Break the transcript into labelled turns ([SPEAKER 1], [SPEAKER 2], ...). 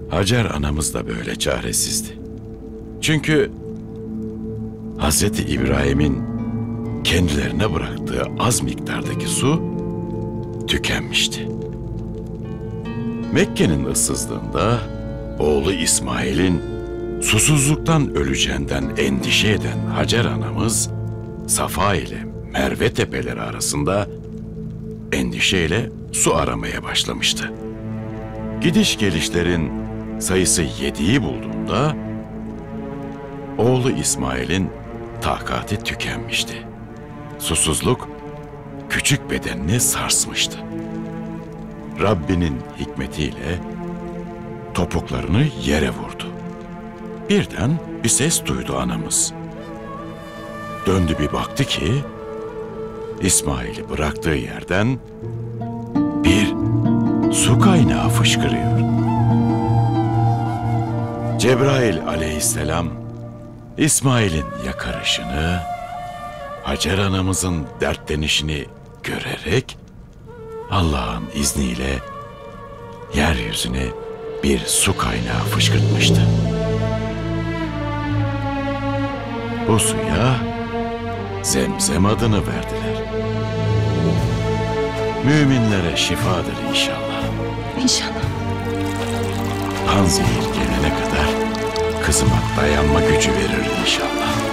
[SPEAKER 1] Hacer anamız da böyle çaresizdi. Çünkü Hazreti İbrahim'in kendilerine bıraktığı az miktardaki su tükenmişti. Mekke'nin ıssızlığında oğlu İsmail'in susuzluktan öleceğinden endişe eden Hacer anamız Safa ile Merve tepeleri arasında endişeyle su aramaya başlamıştı. Gidiş gelişlerin sayısı 7'yi bulduğunda oğlu İsmail'in takati tükenmişti. Susuzluk küçük bedenini sarsmıştı. Rabbinin hikmetiyle topuklarını yere vurdu. Birden bir ses duydu anamız. Döndü bir baktı ki İsmail'i bıraktığı yerden bir su kaynağı fışkırıyor. Cebrail aleyhisselam İsmail'in yakarışını, Hacer anamızın dertlenişini görerek Allah'ın izniyle yeryüzüne bir su kaynağı fışkırtmıştı. Bu suya Zemzem adını verdiler. Müminlere şifadır inşallah.
[SPEAKER 2] İnşallah.
[SPEAKER 1] Panzehir gelene kadar kızıma dayanma gücü verir inşallah.